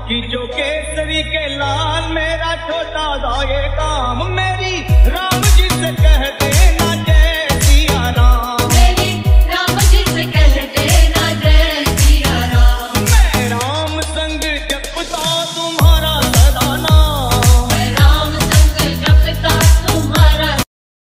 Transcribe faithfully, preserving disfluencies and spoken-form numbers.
कि जो केसरी के लाल मेरा छोटा सा ये काम मेरी